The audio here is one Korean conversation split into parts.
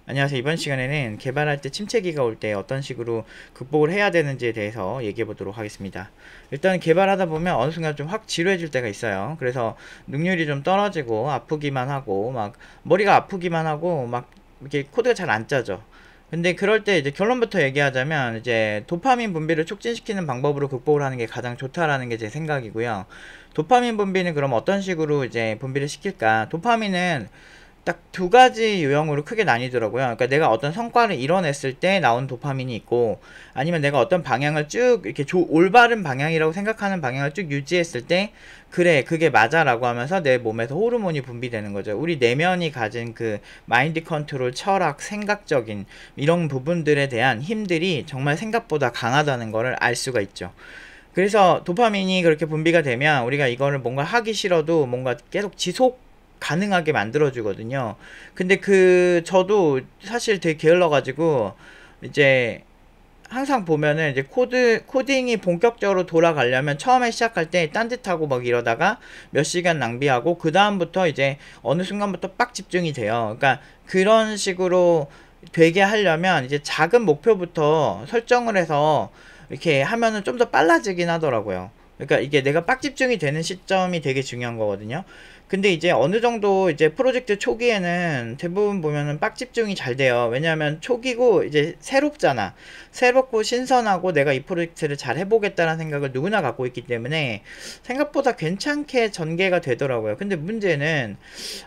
안녕하세요. 이번 시간에는 개발할 때 침체기가 올 때 어떤 식으로 극복을 해야 되는지에 대해서 얘기해 보도록 하겠습니다. 일단 개발하다 보면 어느 순간 좀 확 지루해질 때가 있어요. 그래서 능률이 좀 떨어지고 아프기만 하고 막 머리가 아프기만 하고 막 이렇게 코드가 잘 안 짜져. 근데 그럴 때 이제 결론부터 얘기하자면 이제 도파민 분비를 촉진시키는 방법으로 극복을 하는 게 가장 좋다라는 게 제 생각이고요. 도파민 분비는 그럼 어떤 식으로 이제 분비를 시킬까? 도파민은 딱 두 가지 유형으로 크게 나뉘더라고요. 그러니까 내가 어떤 성과를 이뤄냈을 때 나온 도파민이 있고, 아니면 내가 어떤 방향을 쭉 이렇게 올바른 방향이라고 생각하는 방향을 쭉 유지했을 때, 그래 그게 맞아 라고 하면서 내 몸에서 호르몬이 분비되는 거죠. 우리 내면이 가진 그 마인드 컨트롤, 철학, 생각적인 이런 부분들에 대한 힘들이 정말 생각보다 강하다는 거를 알 수가 있죠. 그래서 도파민이 그렇게 분비가 되면 우리가 이거를 뭔가 하기 싫어도 뭔가 계속 지속 가능하게 만들어주거든요. 근데 저도 사실 되게 게을러가지고, 이제, 항상 보면은 이제 코딩이 본격적으로 돌아가려면 처음에 시작할 때 딴짓하고 막 이러다가 몇 시간 낭비하고, 그다음부터 이제 어느 순간부터 빡 집중이 돼요. 그러니까 그런 식으로 되게 하려면 이제 작은 목표부터 설정을 해서 이렇게 하면은 좀 더 빨라지긴 하더라고요. 그러니까 이게 내가 빡 집중이 되는 시점이 되게 중요한 거거든요. 근데 이제 어느 정도 이제 프로젝트 초기에는 대부분 보면은 빡 집중이 잘 돼요. 왜냐하면 초기고 이제 새롭잖아. 새롭고 신선하고 내가 이 프로젝트를 잘 해보겠다는 생각을 누구나 갖고 있기 때문에 생각보다 괜찮게 전개가 되더라고요. 근데 문제는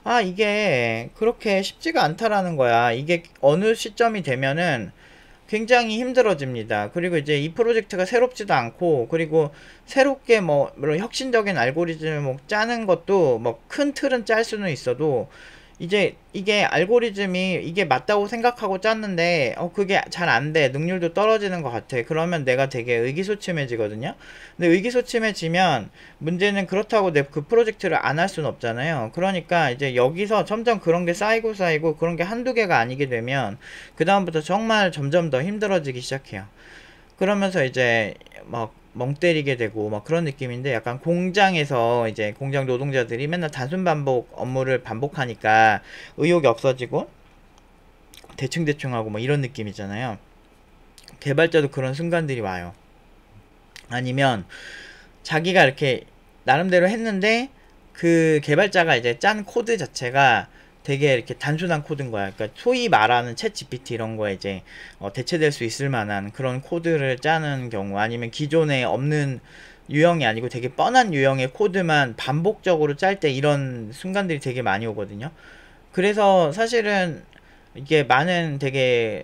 이게 그렇게 쉽지가 않다라는 거야. 이게 어느 시점이 되면은 굉장히 힘들어집니다. 그리고 이제 이 프로젝트가 새롭지도 않고, 그리고 새롭게 물론 혁신적인 알고리즘을 짜는 것도 큰 틀은 짤 수는 있어도, 이제 이게 알고리즘이 이게 맞다고 생각하고 짰는데 그게 잘 안 돼. 능률도 떨어지는 것 같아. 그러면 내가 되게 의기소침해지거든요. 근데 의기소침해지면 문제는, 그렇다고 내 그 프로젝트를 안 할 수는 없잖아요. 그러니까 이제 여기서 점점 그런 게 쌓이고 그런 게 한두 개가 아니게 되면 그 다음부터 정말 점점 더 힘들어지기 시작해요. 그러면서 이제 멍 때리게 되고 그런 느낌인데, 약간 공장에서 이제 공장 노동자들이 맨날 단순 반복 업무를 반복하니까 의욕이 없어지고 대충대충 하고 이런 느낌이잖아요. 개발자도 그런 순간들이 와요. 아니면 자기가 이렇게 나름대로 했는데 그 개발자가 이제 짠 코드 자체가 되게 이렇게 단순한 코드인 거야. 그러니까 소위 말하는 챗 GPT 이런 거에 이제 대체될 수 있을 만한 그런 코드를 짜는 경우, 아니면 기존에 없는 유형이 아니고 되게 뻔한 유형의 코드만 반복적으로 짤 때 이런 순간들이 되게 많이 오거든요. 그래서 사실은 이게 많은 되게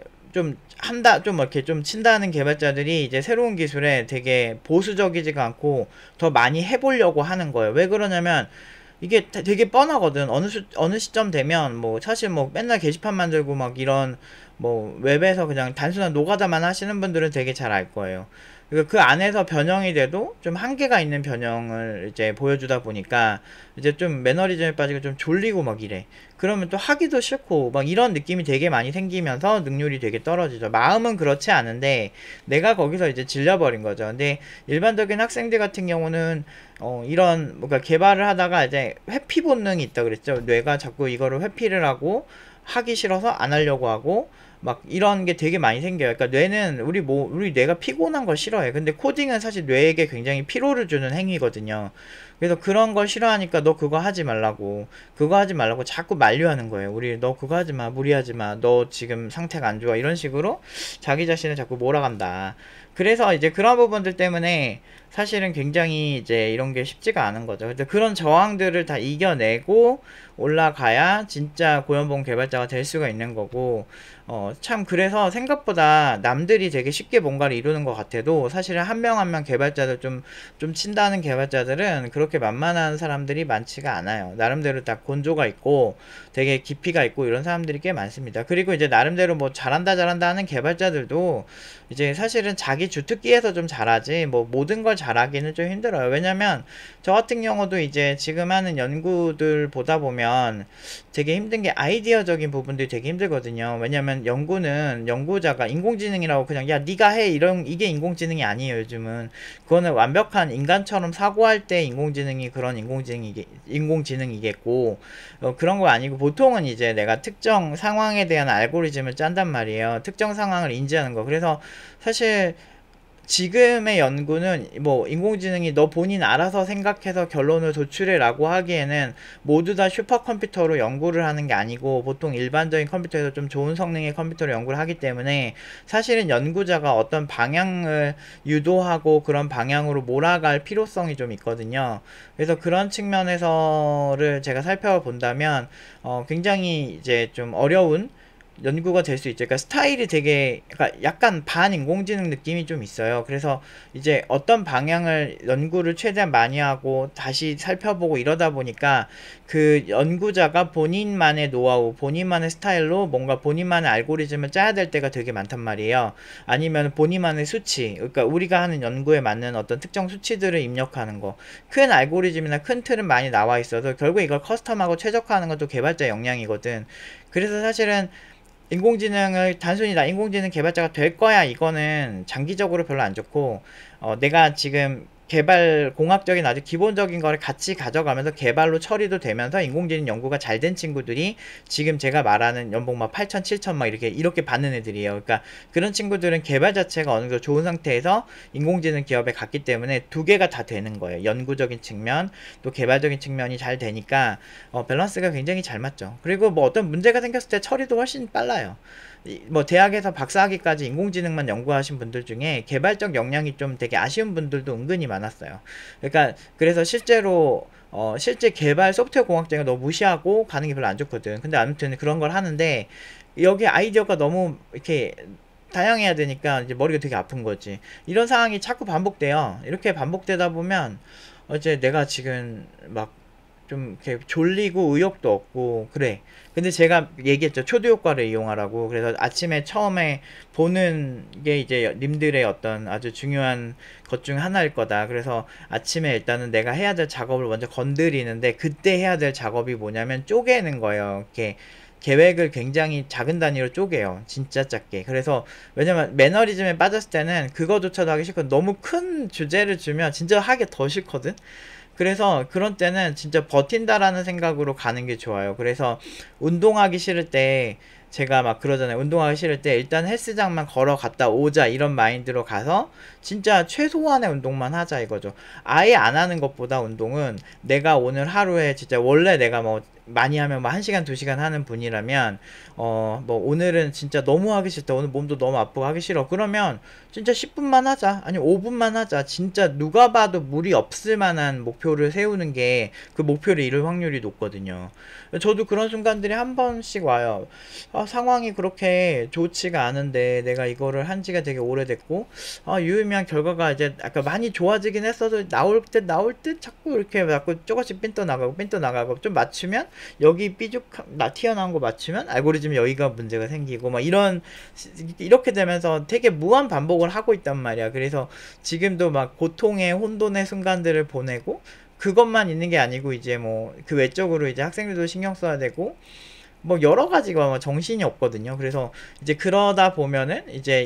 좀 이렇게 좀 친다는 개발자들이 이제 새로운 기술에 되게 보수적이지가 않고 더 많이 해보려고 하는 거예요. 왜 그러냐면 이게 되게 뻔하거든. 어느 시점 되면 사실 맨날 게시판 만들고 이런 웹에서 그냥 단순한 노가다만 하시는 분들은 되게 잘 알 거예요. 그러니까 그 안에서 변형이 돼도 좀 한계가 있는 변형을 이제 보여주다 보니까 이제 좀 매너리즘에 빠지고 좀 졸리고 이래. 그러면 또 하기도 싫고 이런 느낌이 되게 많이 생기면서 능률이 되게 떨어지죠. 마음은 그렇지 않은데 내가 거기서 이제 질려버린 거죠. 근데 일반적인 학생들 같은 경우는 이런 뭔가 개발을 하다가 이제 회피 본능이 있다 그랬죠. 뇌가 자꾸 이거를 회피를 하고 하기 싫어서 안 하려고 하고 이런 게 되게 많이 생겨요. 그러니까 뇌는 우리 뇌가 피곤한 걸 싫어해. 근데 코딩은 사실 뇌에게 굉장히 피로를 주는 행위거든요. 그래서 그런 걸 싫어하니까 너 그거 하지 말라고, 그거 하지 말라고 자꾸 만류하는 거예요. 너 그거 하지 마, 무리하지 마, 너 지금 상태가 안 좋아, 이런 식으로 자기 자신을 자꾸 몰아간다. 그래서 이제 그런 부분들 때문에 사실은 굉장히 이제 이런 게 쉽지가 않은 거죠. 근데 그런 저항들을 다 이겨내고 올라가야 진짜 고연봉 개발자가 될 수가 있는 거고, 참 그래서 생각보다 남들이 되게 쉽게 뭔가를 이루는 것 같아도 사실은 한 명 한 명 개발자들 좀 친다는 개발자들은 그렇게 만만한 사람들이 많지가 않아요. 나름대로 다 곤조가 있고 되게 깊이가 있고 이런 사람들이 꽤 많습니다. 그리고 이제 나름대로 잘한다 하는 개발자들도 이제 사실은 자기 주특기에서 좀 잘하지 모든 걸 잘하기는 좀 힘들어요. 왜냐면 저 같은 경우도 이제 지금 하는 연구들 보다 보면 되게 힘든 게 아이디어적인 부분들이 되게 힘들거든요. 왜냐면 연구는 연구자가 인공지능이라고 그냥 야 네가 해 이런 이게 인공지능이 아니에요. 요즘은 그거는 완벽한 인간처럼 사고할 때 인공지능이 그런 인공지능이겠고 그런 거 아니고 보통은 이제 내가 특정 상황에 대한 알고리즘을 짠단 말이에요. 특정 상황을 인지하는 거. 그래서 사실 지금의 연구는 뭐 인공지능이 너 본인 알아서 생각해서 결론을 도출해 라고 하기에는 모두 다 슈퍼컴퓨터로 연구를 하는 게 아니고 보통 일반적인 컴퓨터에서 좀 좋은 성능의 컴퓨터로 연구를 하기 때문에 사실은 연구자가 어떤 방향을 유도하고 그런 방향으로 몰아갈 필요성이 좀 있거든요. 그래서 그런 측면에서를 제가 살펴본다면 굉장히 이제 좀 어려운 연구가 될 수 있죠. 그러니까 스타일이 되게 그러니까 약간 반인공지능 느낌이 좀 있어요. 그래서 이제 어떤 방향을 연구를 최대한 많이 하고 다시 살펴보고 이러다 보니까 그 연구자가 본인만의 노하우, 본인만의 스타일로 뭔가 본인만의 알고리즘을 짜야 될 때가 되게 많단 말이에요. 아니면 본인만의 수치, 그러니까 우리가 하는 연구에 맞는 어떤 특정 수치들을 입력하는 거. 큰 알고리즘이나 큰 틀은 많이 나와 있어도 결국 이걸 커스텀하고 최적화하는 것도 개발자 역량이거든. 그래서 사실은 인공지능을 단순히 나 인공지능 개발자가 될 거야 이거는 장기적으로 별로 안 좋고 내가 지금 개발 공학적인 아주 기본적인 거를 같이 가져가면서 개발로 처리도 되면서 인공지능 연구가 잘 된 친구들이 지금 제가 말하는 연봉 막 8천 7천 막 이렇게 받는 애들이에요. 그러니까 그런 친구들은 개발 자체가 어느 정도 좋은 상태에서 인공지능 기업에 갔기 때문에 두 개가 다 되는 거예요. 연구적인 측면 또 개발적인 측면이 잘 되니까 밸런스가 굉장히 잘 맞죠. 그리고 뭐 어떤 문제가 생겼을 때 처리도 훨씬 빨라요. 뭐 대학에서 박사학위까지 인공지능만 연구하신 분들 중에 개발적 역량이 좀 되게 아쉬운 분들도 은근히 많았어요. 그러니까 그래서 실제로 실제 개발 소프트웨어 공학장을 너무 무시하고 가는 게 별로 안 좋거든. 근데 아무튼 그런 걸 하는데 여기 아이디어가 너무 이렇게 다양해야 되니까 이제 머리가 되게 아픈 거지. 이런 상황이 자꾸 반복돼요. 이렇게 반복되다 보면 이제 내가 지금 막 좀 이렇게 졸리고 의욕도 없고 그래. 근데 제가 얘기했죠. 초도 효과를 이용하라고. 그래서 아침에 처음에 보는 게 이제 님들의 어떤 아주 중요한 것 중 하나일 거다. 그래서 아침에 일단은 내가 해야 될 작업을 먼저 건드리는데 그때 해야 될 작업이 뭐냐면 쪼개는 거예요. 이렇게 계획을 굉장히 작은 단위로 쪼개요. 진짜 작게. 그래서 왜냐면 매너리즘에 빠졌을 때는 그거조차도 하기 싫고 너무 큰 주제를 주면 진짜 하기 더 싫거든. 그래서 그런 때는 진짜 버틴다라는 생각으로 가는 게 좋아요. 그래서 운동하기 싫을 때 제가 막 그러잖아요. 운동하기 싫을 때 일단 헬스장만 걸어갔다 오자 이런 마인드로 가서 진짜 최소한의 운동만 하자 이거죠. 아예 안 하는 것보다 운동은 내가 오늘 하루에 진짜 원래 내가 뭐 많이 하면 뭐 1시간 2시간 하는 분이라면 뭐 오늘은 진짜 너무 하기 싫다. 오늘 몸도 너무 아프고 하기 싫어. 그러면 진짜 10분만 하자. 아니 5분만 하자. 진짜 누가 봐도 무리 없을 만한 목표를 세우는 게 그 목표를 이룰 확률이 높거든요. 저도 그런 순간들이 한 번씩 와요. 상황이 그렇게 좋지가 않은데 내가 이거를 한 지가 되게 오래됐고 유의미한 결과가 이제 아까 많이 좋아지긴 했어도 나올 듯 자꾸 이렇게 자꾸 조금씩 삔떠나가고 좀 맞추면 여기 튀어나온 거 맞추면 알고리즘이 여기가 문제가 생기고 막 이렇게 되면서 되게 무한 반복을 하고 있단 말이야. 그래서 지금도 막 고통의 혼돈의 순간들을 보내고 그것만 있는 게 아니고 이제 뭐 그 외적으로 이제 학생들도 신경 써야 되고 뭐 여러 가지가 뭐 정신이 없거든요. 그래서 이제 그러다 보면은 이제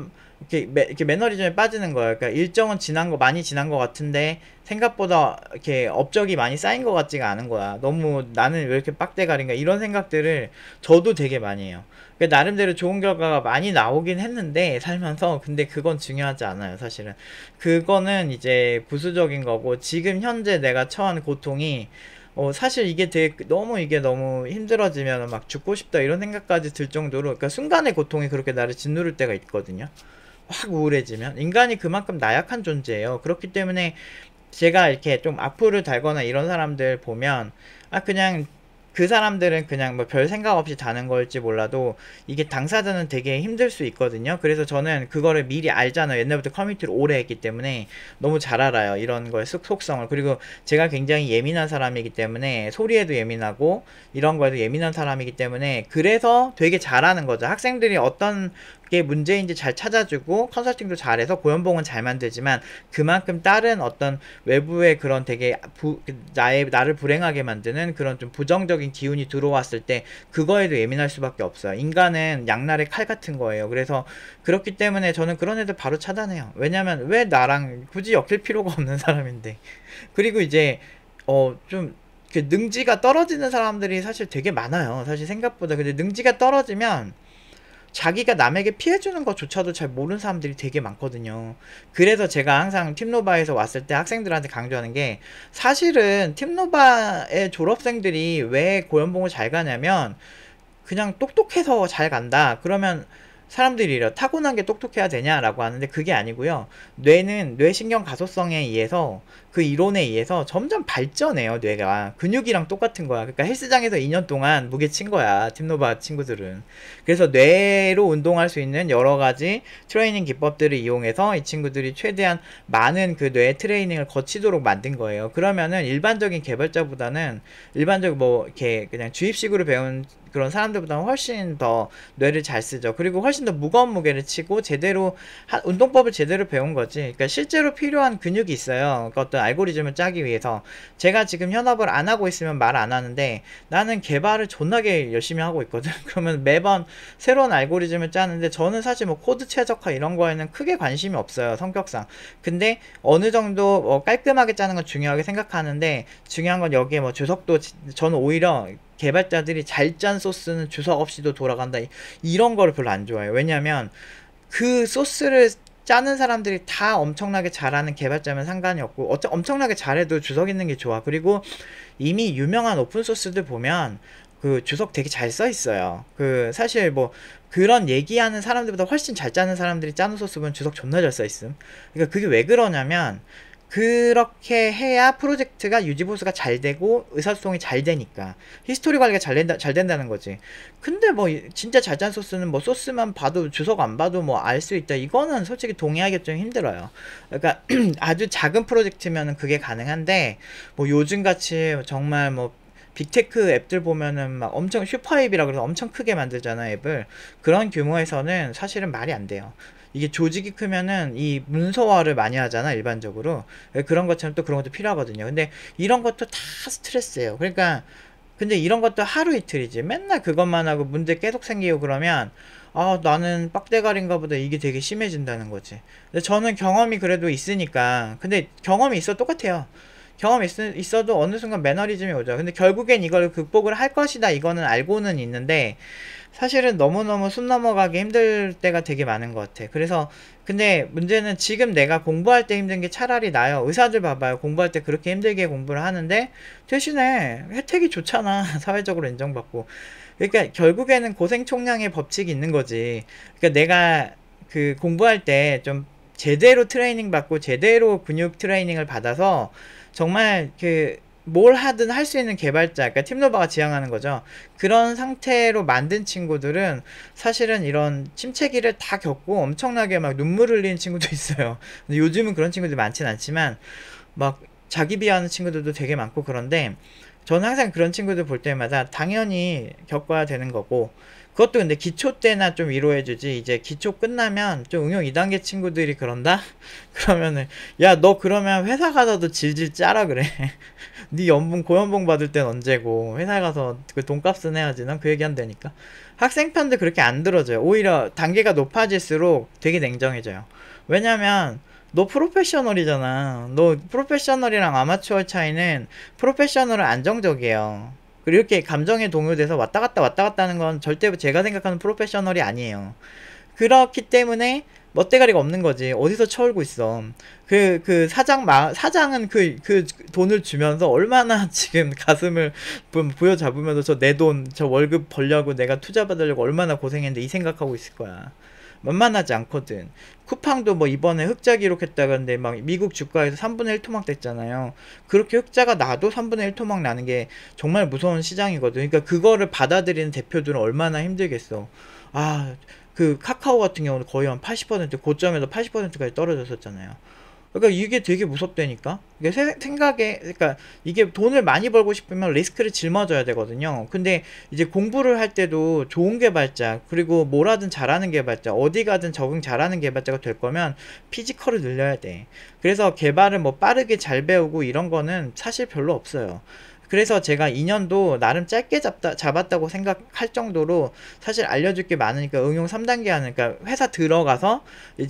이렇게 매너리즘에 빠지는 거예요. 그러니까 일정은 많이 지난 거 같은데 생각보다 이렇게 업적이 많이 쌓인 것 같지가 않은 거야. 너무 나는 왜 이렇게 빡대가리인가 이런 생각들을 저도 되게 많이 해요. 그러니까 나름대로 좋은 결과가 많이 나오긴 했는데 살면서 근데 그건 중요하지 않아요. 사실은 그거는 이제 부수적인 거고 지금 현재 내가 처한 고통이 사실 이게 너무 힘들어지면 막 죽고 싶다 이런 생각까지 들 정도로, 그러니까 순간의 고통이 그렇게 나를 짓누를 때가 있거든요. 확 우울해지면. 인간이 그만큼 나약한 존재예요. 그렇기 때문에 제가 이렇게 좀 악플을 달거나 이런 사람들 보면, 그냥 그 사람들은 그냥 뭐 별 생각 없이 다는 걸지 몰라도 이게 당사자는 되게 힘들 수 있거든요. 그래서 저는 그거를 미리 알잖아요. 옛날부터 커뮤니티를 오래 했기 때문에 너무 잘 알아요. 이런 거의 속성을. 그리고 제가 굉장히 예민한 사람이기 때문에 소리에도 예민하고 이런 거에도 예민한 사람이기 때문에 그래서 되게 잘하는 거죠. 학생들이 어떤 게 문제인지 잘 찾아주고 컨설팅도 잘해서 고연봉은 잘 만들지만 그만큼 다른 어떤 외부의 그런 되게 나를 불행하게 만드는 그런 좀 부정적인 부정적인 기운이 들어왔을 때 그거에도 예민할 수밖에 없어요. 인간은 양날의 칼 같은 거예요. 그래서 그렇기 때문에 저는 그런 애들 바로 차단해요. 왜냐면 왜 나랑 굳이 엮일 필요가 없는 사람인데. 그리고 이제 좀 능지가 떨어지는 사람들이 사실 되게 많아요. 사실 생각보다. 근데 능지가 떨어지면 자기가 남에게 피해주는 것조차도 잘 모르는 사람들이 되게 많거든요. 그래서 제가 항상 팀노바에서 왔을 때 학생들한테 강조하는 게, 사실은 팀노바의 졸업생들이 왜 고연봉을 잘 가냐면 그냥 똑똑해서 잘 간다. 그러면 사람들이 이래, 타고난 게 똑똑해야 되냐라고 하는데 그게 아니고요. 뇌는 뇌신경 가소성에 의해서, 그 이론에 의해서 점점 발전해요. 뇌가 근육이랑 똑같은 거야. 그러니까 헬스장에서 2년 동안 무게 친 거야, 팀노바 친구들은. 그래서 뇌로 운동할 수 있는 여러 가지 트레이닝 기법들을 이용해서 이 친구들이 최대한 많은 그 뇌 트레이닝을 거치도록 만든 거예요. 그러면은 일반적인 개발자보다는, 일반적 뭐 이렇게 그냥 주입식으로 배운 그런 사람들보다는 훨씬 더 뇌를 잘 쓰죠. 그리고 훨씬 더 무거운 무게를 치고 제대로 운동법을 제대로 배운 거지. 그러니까 실제로 필요한 근육이 있어요. 그러니까 어떤 알고리즘을 짜기 위해서. 제가 지금 현업을 안 하고 있으면 말 안 하는데 나는 개발을 존나게 열심히 하고 있거든. 그러면 매번 새로운 알고리즘을 짜는데 저는 사실 뭐 코드 최적화 이런 거에는 크게 관심이 없어요, 성격상. 근데 어느 정도 깔끔하게 짜는 건 중요하게 생각하는데, 중요한 건 여기에 뭐 주석도, 저는 오히려 개발자들이 잘 짠 소스는 주석 없이도 돌아간다 이런 거를 별로 안 좋아해요. 왜냐면 그 소스를 짜는 사람들이 다 엄청나게 잘하는 개발자면 상관이 없고, 엄청나게 잘해도 주석 있는 게 좋아. 그리고 이미 유명한 오픈소스들 보면 그 주석 되게 잘 써 있어요. 그 사실 뭐 그런 얘기하는 사람들보다 훨씬 잘 짜는 사람들이 짜는 소스 보면 주석 존나 잘 써 있음. 그러니까 그게 왜 그러냐면, 그렇게 해야 프로젝트가 유지보수가 잘 되고 의사소통이 잘 되니까, 히스토리 관리가 잘 된다는 거지. 근데 뭐 진짜 잘 짠 소스는 뭐 소스만 봐도 주석 안 봐도 뭐 알 수 있다, 이거는 솔직히 동의하기 좀 힘들어요. 그러니까 아주 작은 프로젝트면은 그게 가능한데, 뭐 요즘같이 정말 뭐 빅테크 앱들 보면은 막 엄청 슈퍼앱이라 그래서 엄청 크게 만들잖아, 앱을. 그런 규모에서는 사실은 말이 안 돼요. 이게 조직이 크면은 이 문서화를 많이 하잖아, 일반적으로. 그런 것처럼 또 그런 것도 필요하거든요. 근데 이런 것도 다 스트레스예요. 그러니까 근데 이런 것도 하루 이틀이지. 맨날 그것만 하고 문제 계속 생기고 그러면, 나는 빡대가리인가 보다, 이게 되게 심해진다는 거지. 근데 저는 경험이 그래도 있으니까. 근데 경험이 있어 똑같아요. 경험이 있어도 어느 순간 매너리즘이 오죠. 근데 결국엔 이걸 극복을 할 것이다, 이거는 알고는 있는데, 사실은 너무너무 숨 넘어가기 힘들 때가 되게 많은 것 같아. 그래서 근데 문제는 지금 내가 공부할 때 힘든 게 차라리 나아요. 의사들 봐봐요. 공부할 때 그렇게 힘들게 공부를 하는데 대신에 혜택이 좋잖아. 사회적으로 인정받고. 그러니까 결국에는 고생 총량의 법칙이 있는 거지. 그러니까 내가 그 공부할 때 좀 제대로 트레이닝 받고 제대로 근육 트레이닝을 받아서 정말 뭘 하든 할 수 있는 개발자, 그러니까 팀노바가 지향하는 거죠. 그런 상태로 만든 친구들은 사실은 이런 침체기를 다 겪고 엄청나게 막 눈물 흘리는 친구도 있어요. 근데 요즘은 그런 친구들이 많진 않지만 막 자기 비하하는 친구들도 되게 많고. 그런데 저는 항상 그런 친구들 볼 때마다 당연히 겪어야 되는 거고, 그것도 근데 기초 때나 좀 위로해주지, 이제 기초 끝나면 좀 응용 2단계 친구들이 그런다? 그러면은 야, 너 그러면 회사 가서도 질질 짜라 그래. 네 연봉 고연봉 받을 땐 언제고 회사 가서 그 돈값은 해야지. 난 그 얘기 한다니까. 학생 편도 그렇게 안 들어줘요. 오히려 단계가 높아질수록 되게 냉정해져요. 왜냐면 너 프로페셔널이잖아. 너 프로페셔널이랑 아마추어 차이는, 프로페셔널은 안정적이에요. 그리고 이렇게 감정에 동요돼서 왔다 갔다 하는 건 절대 제가 생각하는 프로페셔널이 아니에요. 그렇기 때문에 멋대가리가 없는 거지. 어디서 쳐올고 있어. 사장은 그 돈을 주면서 얼마나 지금 가슴을 부여잡으면서 저 내 돈, 저 월급 벌려고 내가 투자 받으려고 얼마나 고생했는데 이 생각하고 있을 거야. 만만하지 않거든. 쿠팡도 뭐 이번에 흑자 기록했다던데 막 미국 주가에서 3분의 1 토막 됐잖아요. 그렇게 흑자가 나도 3분의 1 토막 나는 게 정말 무서운 시장이거든. 그러니까 그거를 받아들이는 대표들은 얼마나 힘들겠어. 그 카카오 같은 경우는 거의 한 80% 고점에서 80%까지 떨어졌었잖아요. 그러니까 이게 되게 무섭다니까. 이게 그러니까 이게 돈을 많이 벌고 싶으면 리스크를 짊어져야 되거든요. 근데 이제 공부를 할 때도 좋은 개발자, 그리고 뭘 하든 잘하는 개발자, 어디 가든 적응 잘하는 개발자가 될 거면 피지컬을 늘려야 돼. 그래서 개발을 뭐 빠르게 잘 배우고 이런 거는 사실 별로 없어요. 그래서 제가 2년도 나름 짧게 잡았다고 생각할 정도로 사실 알려줄 게 많으니까 응용 3단계 하는, 그러니까 회사 들어가서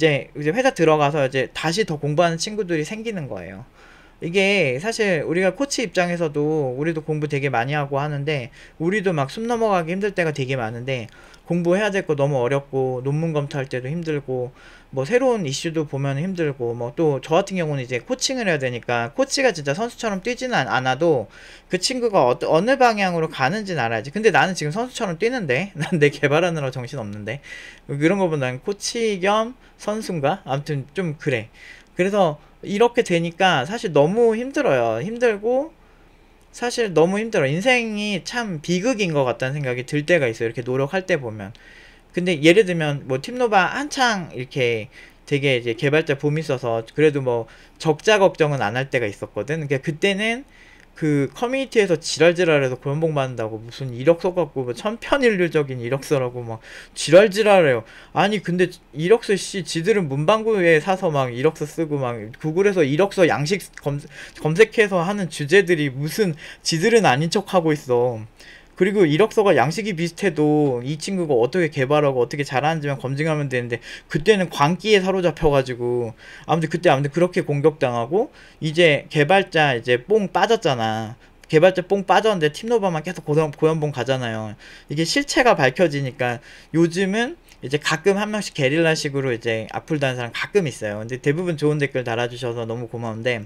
이제 다시 더 공부하는 친구들이 생기는 거예요. 이게 사실 우리가 코치 입장에서도 우리도 공부 되게 많이 하고 하는데, 우리도 막 숨 넘어가기 힘들 때가 되게 많은데, 공부해야 될 거 너무 어렵고 논문 검토할 때도 힘들고 뭐 새로운 이슈도 보면 힘들고, 뭐 또 저 같은 경우는 이제 코칭을 해야 되니까 코치가 진짜 선수처럼 뛰지는 않아도 그 친구가 어느 방향으로 가는지는 알아야지. 근데 나는 지금 선수처럼 뛰는데 난 내 개발하느라 정신 없는데, 그런 거 보면 난 코치 겸 선수인가? 아무튼 좀 그래. 그래서 이렇게 되니까 사실 너무 힘들어요. 힘들고 사실 너무 힘들어. 인생이 참 비극인 것 같다는 생각이 들 때가 있어요. 이렇게 노력할 때 보면. 근데 예를 들면 뭐 팀노바 한창 이렇게 되게 이제 개발자 붐이 있어서 그래도 뭐 적자 걱정은 안 할 때가 있었거든. 그러니까 그때는 그 커뮤니티에서 지랄지랄해서 고연봉 받는다고 무슨 이력서 갖고 뭐 천편일률적인 이력서라고 막 지랄지랄해요. 아니 근데 이력서 씨 지들은 문방구에 사서 막 이력서 쓰고 막 구글에서 이력서 양식 검색해서 하는 주제들이 무슨 지들은 아닌 척 하고 있어. 그리고 이력서가 양식이 비슷해도 이 친구가 어떻게 개발하고 어떻게 잘하는지만 검증하면 되는데, 그때는 광기에 사로잡혀가지고 아무튼 그렇게 공격당하고, 이제 개발자 이제 뽕 빠졌잖아. 개발자 뽕 빠졌는데 팀노바만 계속 고연봉 가잖아요. 이게 실체가 밝혀지니까 요즘은 이제 가끔 한 명씩 게릴라식으로 이제 악플 다는 사람 가끔 있어요. 근데 대부분 좋은 댓글 달아주셔서 너무 고마운데,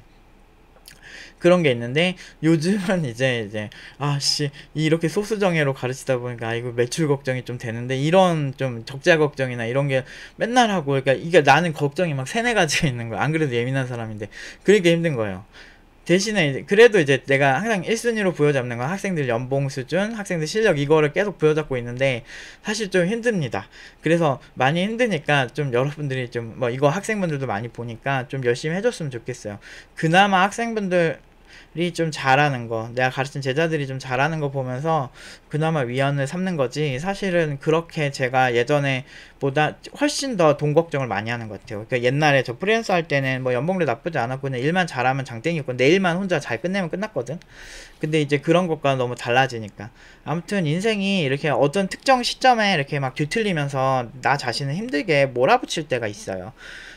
그런 게 있는데, 요즘은 이제 아씨 이렇게 소수정예로 가르치다 보니까 이거 매출 걱정이 좀 되는데, 이런 좀 적자 걱정이나 이런 게 맨날 하고, 그러니까 이게 나는 걱정이 막 세네 가지가 있는 거야. 안 그래도 예민한 사람인데 그러니까 힘든 거예요. 대신에 이제 그래도 이제 내가 항상 1순위로 부여잡는 건 학생들 연봉 수준, 학생들 실력, 이거를 계속 부여잡고 있는데 사실 좀 힘듭니다. 그래서 많이 힘드니까 좀 여러분들이 좀 뭐 이거 학생분들도 많이 보니까 좀 열심히 해줬으면 좋겠어요. 그나마 학생분들 좀 잘하는 거, 내가 가르친 제자들이 좀 잘하는 거 보면서 그나마 위안을 삼는 거지, 사실은 그렇게 제가 예전에 보다 훨씬 더 돈 걱정을 많이 하는 것 같아요. 그러니까 옛날에 저 프리랜서 할 때는 뭐 연봉도 나쁘지 않았고 그냥 일만 잘하면 장땡이었고 내 일만 혼자 잘 끝내면 끝났거든. 근데 이제 그런 것과 너무 달라지니까, 아무튼 인생이 이렇게 어떤 특정 시점에 이렇게 막 뒤틀리면서 나 자신을 힘들게 몰아붙일 때가 있어요.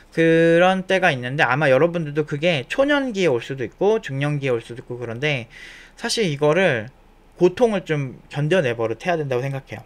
그런 때가 있는데 아마 여러분들도 그게 초년기에 올 수도 있고 중년기에 올 수도 있고, 그런데 사실 이거를 고통을 좀 견뎌내 버릇해야 된다고 생각해요.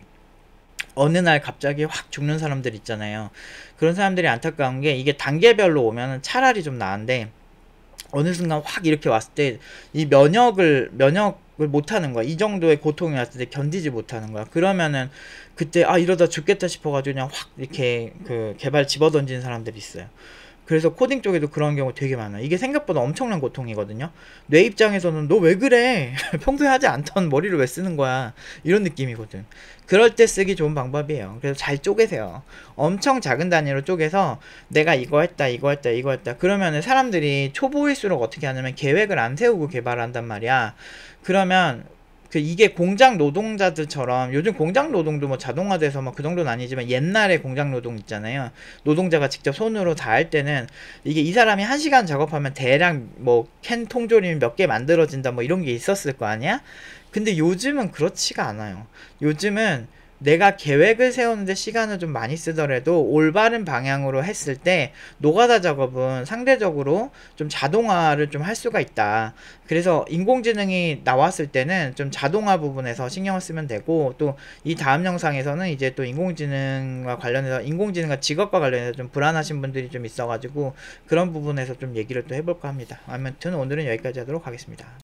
어느 날 갑자기 확 죽는 사람들 있잖아요. 그런 사람들이 안타까운 게, 이게 단계별로 오면은 차라리 좀 나은데 어느 순간 확 이렇게 왔을 때 이 면역을 못하는 거야. 이 정도의 고통이 왔을 때 견디지 못하는 거야. 그러면은 그때 이러다 죽겠다 싶어가지고 그냥 확 이렇게 그 개발 집어던지는 사람들이 있어요. 그래서 코딩 쪽에도 그런 경우 되게 많아요. 이게 생각보다 엄청난 고통이거든요. 뇌 입장에서는 너 왜 그래? 평소에 하지 않던 머리를 왜 쓰는 거야? 이런 느낌이거든. 그럴 때 쓰기 좋은 방법이에요. 그래서 잘 쪼개세요. 엄청 작은 단위로 쪼개서 내가 이거 했다, 이거 했다, 이거 했다. 그러면은 사람들이 초보일수록 어떻게 하냐면 계획을 안 세우고 개발한단 말이야. 그러면 이게 공장 노동자들처럼, 요즘 공장 노동도 뭐 자동화돼서 뭐 그 정도는 아니지만 옛날에 공장 노동 있잖아요. 노동자가 직접 손으로 다 할 때는 이게 이 사람이 1시간 작업하면 대략 뭐 캔 통조림 몇 개 만들어진다 뭐 이런 게 있었을 거 아니야? 근데 요즘은 그렇지가 않아요. 요즘은 내가 계획을 세우는데 시간을 좀 많이 쓰더라도 올바른 방향으로 했을 때 노가다 작업은 상대적으로 좀 자동화를 좀 할 수가 있다. 그래서 인공지능이 나왔을 때는 좀 자동화 부분에서 신경을 쓰면 되고, 또 이 다음 영상에서는 이제 또 인공지능과 관련해서, 인공지능과 직업과 관련해서 좀 불안하신 분들이 좀 있어가지고 그런 부분에서 좀 얘기를 또 해볼까 합니다. 아무튼 오늘은 여기까지 하도록 하겠습니다.